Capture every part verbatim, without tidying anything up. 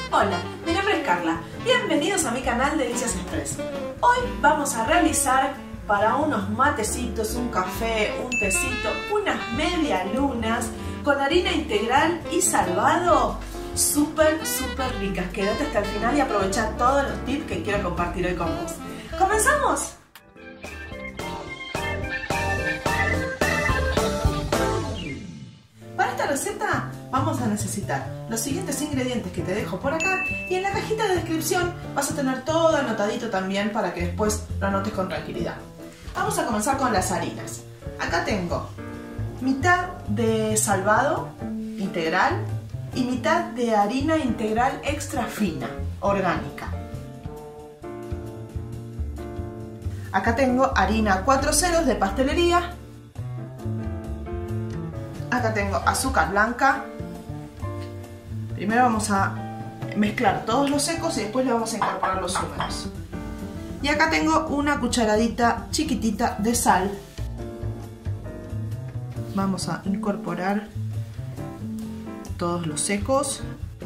Hola, mi nombre es Carla. Bienvenidos a mi canal Delicias Express. Hoy vamos a realizar para unos matecitos, un café, un tecito, unas medialunas con harina integral y salvado súper, súper ricas. Quédate hasta el final y aprovecha todos los tips que quiero compartir hoy con vos. ¡Comenzamos! Para esta receta vamos a necesitar los siguientes ingredientes que te dejo por acá y en la cajita de descripción vas a tener todo anotadito también para que después lo anotes con tranquilidad. Vamos a comenzar con las harinas. Acá tengo mitad de salvado integral y mitad de harina integral extra fina, orgánica. Acá tengo harina cuatro ceros de pastelería. Acá tengo azúcar blanca. Primero vamos a mezclar todos los secos y después le vamos a incorporar los húmedos. Y acá tengo una cucharadita chiquitita de sal. Vamos a incorporar todos los secos.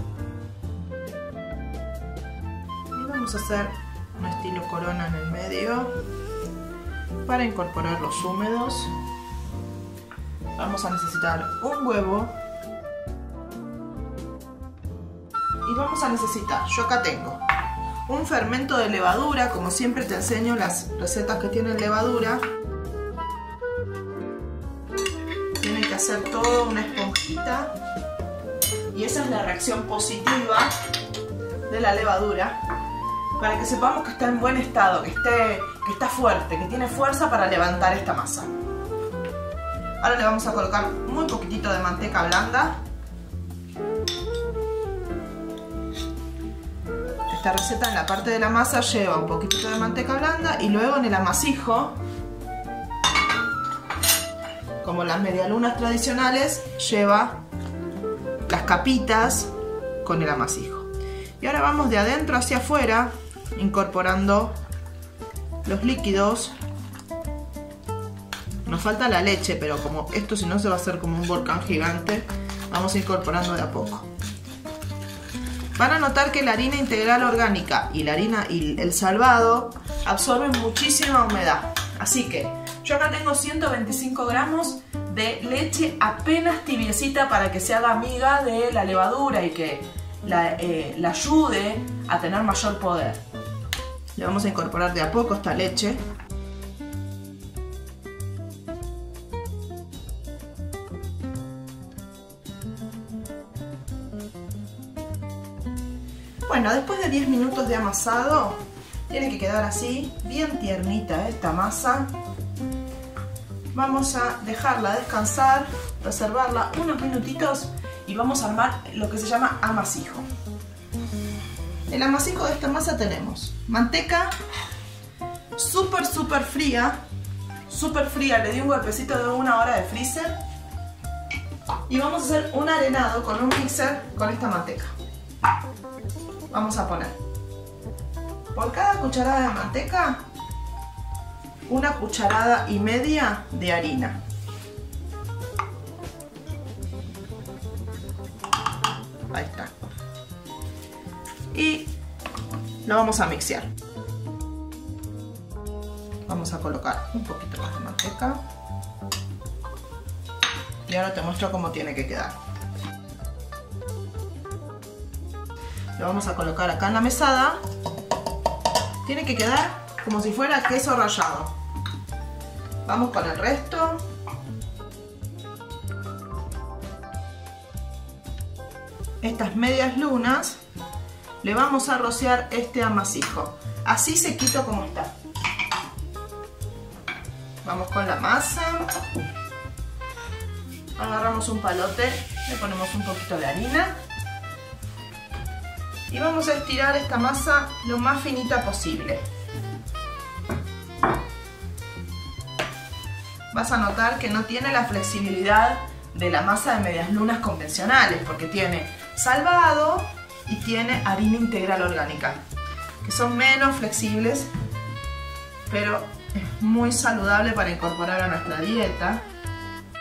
Y vamos a hacer un estilo corona en el medio para incorporar los húmedos. Vamos a necesitar un huevo y vamos a necesitar, yo acá tengo un fermento de levadura, como siempre te enseño las recetas que tienen levadura. Tienen que hacer todo una esponjita y esa es la reacción positiva de la levadura para que sepamos que está en buen estado, que, esté, que está fuerte, que tiene fuerza para levantar esta masa. Ahora le vamos a colocar muy poquitito de manteca blanda. Esta receta en la parte de la masa lleva un poquitito de manteca blanda y luego en el amasijo, como las medialunas tradicionales, lleva las capitas con el amasijo. Y ahora vamos de adentro hacia afuera incorporando los líquidos. Nos falta la leche, pero como esto si no se va a hacer como un volcán gigante, vamos incorporando de a poco. Van a notar que la harina integral orgánica y la harina y el salvado absorben muchísima humedad. Así que yo acá tengo ciento veinticinco gramos de leche apenas tibiecita para que se haga amiga de la levadura y que la, eh, la ayude a tener mayor poder. Le vamos a incorporar de a poco esta leche. Bueno, después de diez minutos de amasado, tiene que quedar así, bien tiernita esta masa. Vamos a dejarla descansar, reservarla unos minutitos y vamos a armar lo que se llama amasijo. El amasijo de esta masa tenemos manteca súper súper fría, súper fría, le di un golpecito de una hora de freezer y vamos a hacer un arenado con un mixer con esta manteca. Vamos a poner por cada cucharada de manteca una cucharada y media de harina. Ahí está. Y lo vamos a mixear. Vamos a colocar un poquito más de manteca. Y ahora te muestro cómo tiene que quedar. Lo vamos a colocar acá en la mesada. Tiene que quedar como si fuera queso rallado. Vamos con el resto. Estas medias lunas le vamos a rociar este amasijo. Así sequito como está. Vamos con la masa. Agarramos un palote, le ponemos un poquito de harina. Y vamos a estirar esta masa lo más finita posible. Vas a notar que no tiene la flexibilidad de la masa de medias lunas convencionales, porque tiene salvado y tiene harina integral orgánica, que son menos flexibles, pero es muy saludable para incorporar a nuestra dieta.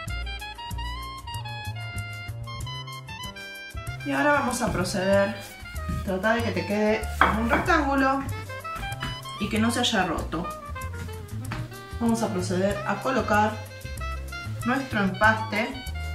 Y ahora vamos a proceder Trata de que te quede un rectángulo y que no se haya roto. Vamos a proceder a colocar nuestro empaste.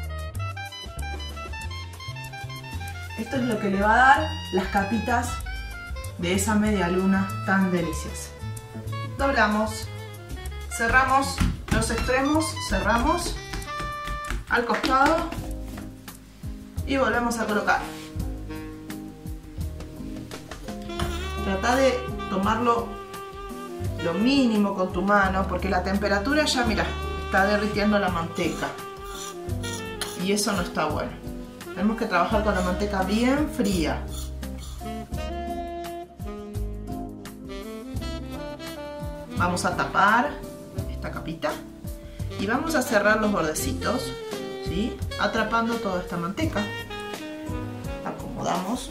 Esto es lo que le va a dar las capitas de esa media luna tan deliciosa. Doblamos, cerramos los extremos, cerramos al costado y volvemos a colocar. Trata de tomarlo lo mínimo con tu mano porque la temperatura ya, mira, está derritiendo la manteca y eso no está bueno. Tenemos que trabajar con la manteca bien fría. Vamos a tapar esta capita y vamos a cerrar los bordecitos, ¿sí? Atrapando toda esta manteca. Acomodamos.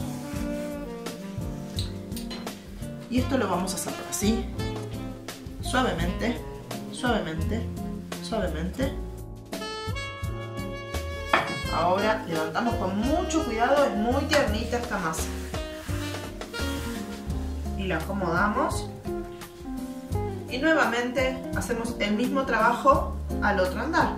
Y esto lo vamos a cerrar así, suavemente, suavemente, suavemente. Ahora levantamos con mucho cuidado, es muy tiernita esta masa. Y la acomodamos. Y nuevamente hacemos el mismo trabajo al otro andar.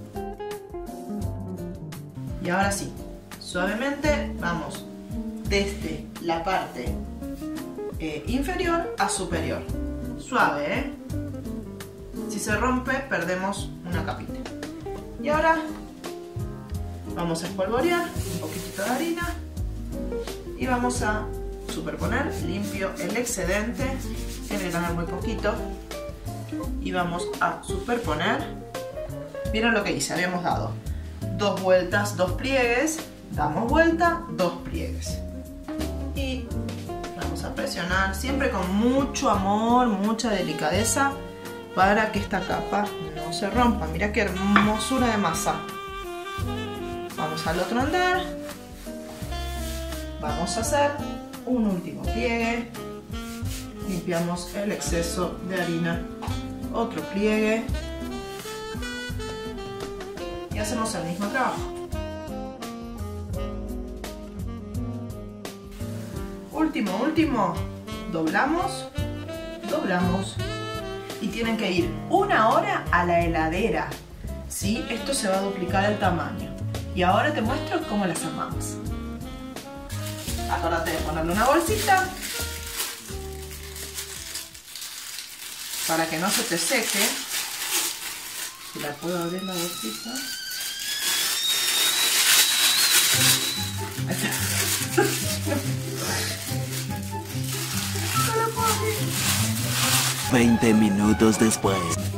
Y ahora sí, suavemente vamos desde la parte eh, inferior a superior. Suave, ¿eh? Si se rompe, perdemos una capita. Y ahora vamos a espolvorear un poquitito de harina y vamos a superponer, limpio el excedente, tiene que tener muy poquito, y vamos a superponer. Vieron lo que hice, habíamos dado dos vueltas, dos pliegues, damos vuelta, dos pliegues y vamos a presionar siempre con mucho amor, mucha delicadeza para que esta capa no se rompa. Mira qué hermosura de masa. Vamos al otro andar, vamos a hacer un último pliegue, limpiamos el exceso de harina, otro pliegue y hacemos el mismo trabajo. Último, último, doblamos, doblamos y tienen que ir una hora a la heladera, ¿sí? Esto se va a duplicar el tamaño. Y ahora te muestro cómo las armamos. Acuérdate de ponerle una bolsita para que no se te seque. Si la puedo abrir la bolsita. Ahí está. No la puedo abrir. veinte minutos después.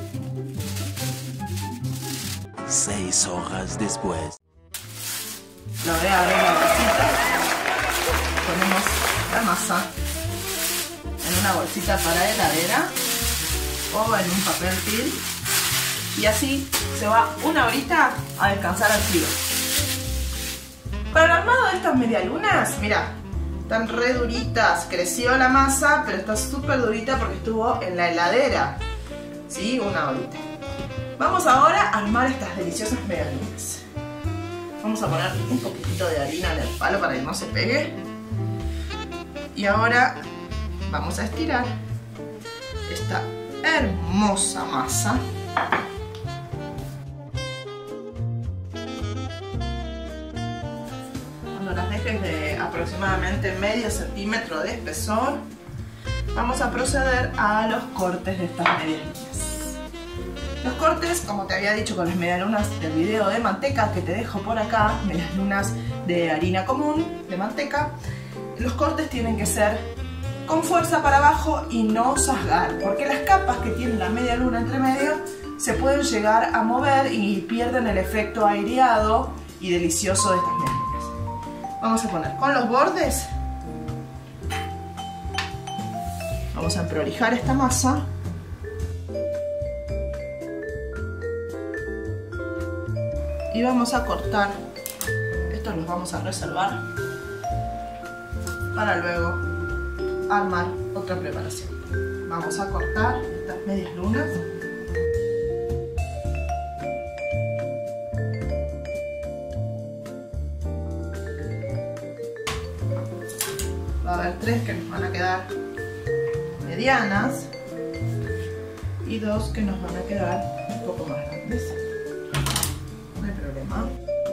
seis horas después. Lo voy a abrir la bolsita. Ponemos la masa en una bolsita para heladera o en un papel film y así se va una horita a descansar al frío. Para el armado de estas medialunas, mira, están re duritas. Creció la masa, pero está súper durita porque estuvo en la heladera, ¿sí? Una horita. Vamos ahora a armar estas deliciosas medialunas. Vamos a poner un poquitito de harina en el palo para que no se pegue. Y ahora vamos a estirar esta hermosa masa. Cuando las dejes de aproximadamente medio centímetro de espesor, vamos a proceder a los cortes de estas medialunas. Los cortes, como te había dicho con las medialunas del video de manteca que te dejo por acá, medialunas de harina común, de manteca, los cortes tienen que ser con fuerza para abajo y no zasgar, porque las capas que tiene la medialuna entre medio se pueden llegar a mover y pierden el efecto aireado y delicioso de estas medialunas. Vamos a poner con los bordes, vamos a emprolijar esta masa. Y vamos a cortar, estos los vamos a reservar para luego armar otra preparación. Vamos a cortar estas medias lunas. Va a haber tres que nos van a quedar medianas y dos que nos van a quedar un poco más grandes. No hay problema.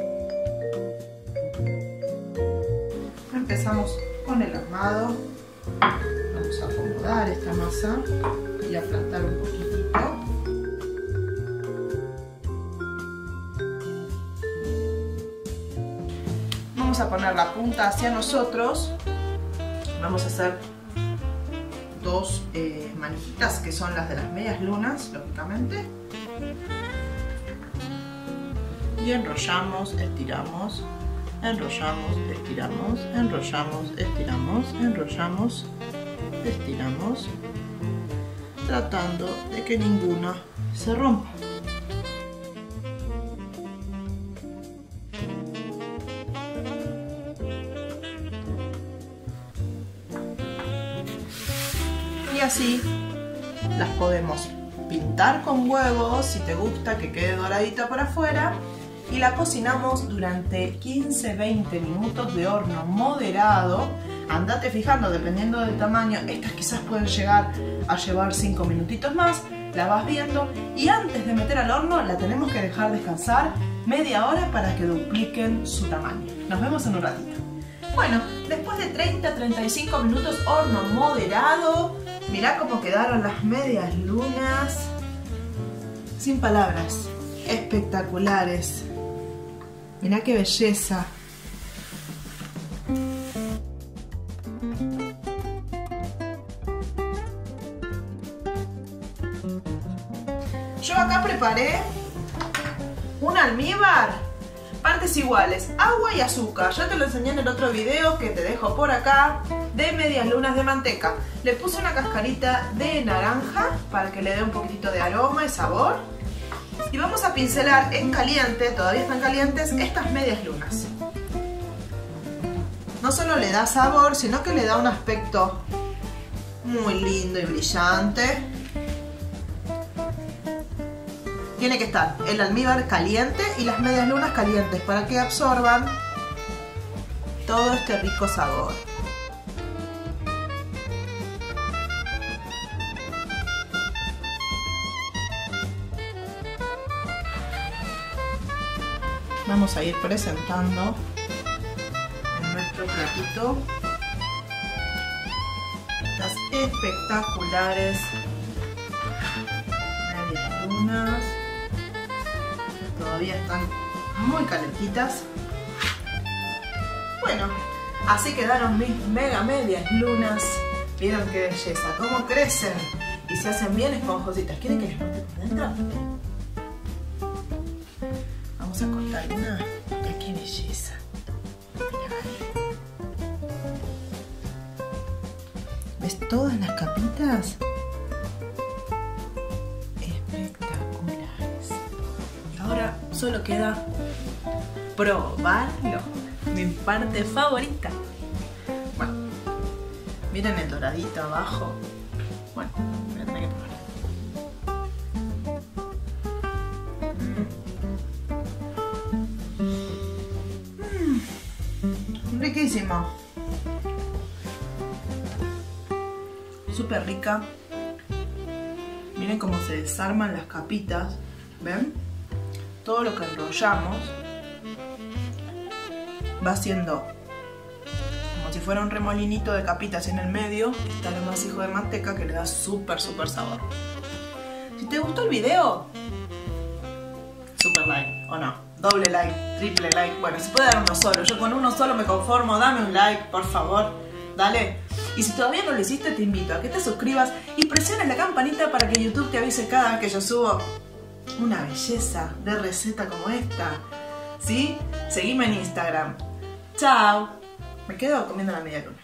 Empezamos con el armado. Vamos a acomodar esta masa y aplastar un poquitito. Vamos a poner la punta hacia nosotros. Vamos a hacer dos eh, manijitas que son las de las medias lunas, lógicamente. Y enrollamos, estiramos, enrollamos, estiramos, enrollamos, estiramos, enrollamos, estiramos, tratando de que ninguna se rompa. Y así las podemos pintar con huevos, si te gusta que quede doradita por afuera, y la cocinamos durante quince a veinte minutos de horno moderado. Andate fijando, dependiendo del tamaño, estas quizás pueden llegar a llevar cinco minutitos más, la vas viendo, y antes de meter al horno la tenemos que dejar descansar media hora para que dupliquen su tamaño. Nos vemos en un ratito. Bueno, después de treinta a treinta y cinco minutos horno moderado, mirá cómo quedaron las medias lunas. Sin palabras, espectaculares. Mirá qué belleza. Yo acá preparé un almíbar, partes iguales, agua y azúcar. Ya te lo enseñé en el otro video que te dejo por acá, de medias lunas de manteca. Le puse una cascarita de naranja para que le dé un poquitito de aroma y sabor. Y vamos a pincelar en caliente, todavía están calientes, estas medias lunas. No solo le da sabor, sino que le da un aspecto muy lindo y brillante. Tiene que estar el almíbar caliente y las medias lunas calientes para que absorban todo este rico sabor. Vamos a ir presentando en nuestro platito estas espectaculares medias lunas. Todavía están muy calentitas. Bueno, así quedaron mis mega medias lunas. ¿Vieron qué belleza? ¿Cómo crecen? Y se hacen bien esponjositas. ¿Quieren que les muestre por dentro? Vamos a cortar una. Mira qué belleza. Mirá. ¿Ves todas las capitas? Espectaculares. Y ahora solo queda probarlo. Mi parte favorita. Bueno, miren el doradito abajo. Bueno, voy a tener que probar. Riquísima, súper rica. Miren cómo se desarman las capitas. ¿Ven? Todo lo que enrollamos va siendo como si fuera un remolinito de capitas, y en el medio está el amasijo de manteca que le da súper súper sabor. Si te gustó el video, super like, o no, doble like, triple like. Bueno, se puede dar uno solo, yo con uno solo me conformo. Dame un like, por favor, dale. Y si todavía no lo hiciste, te invito a que te suscribas y presiones la campanita para que YouTube te avise cada vez que yo subo una belleza de receta como esta. ¿Sí? Seguime en Instagram. Chao. Me quedo comiendo la media luna.